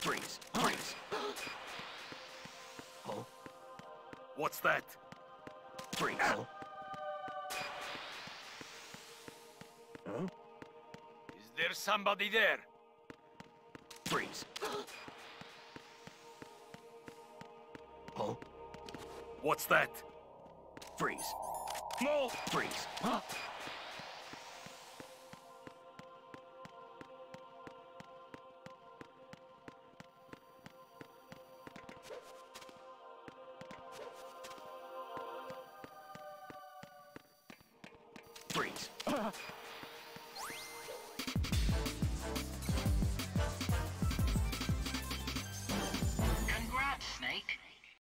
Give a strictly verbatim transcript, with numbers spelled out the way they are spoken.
Freeze. Freeze. Huh? What's that? Freeze. Huh? Huh? Is there somebody there? Freeze. Huh? What's that? Freeze. No! Freeze. Huh? Freeze.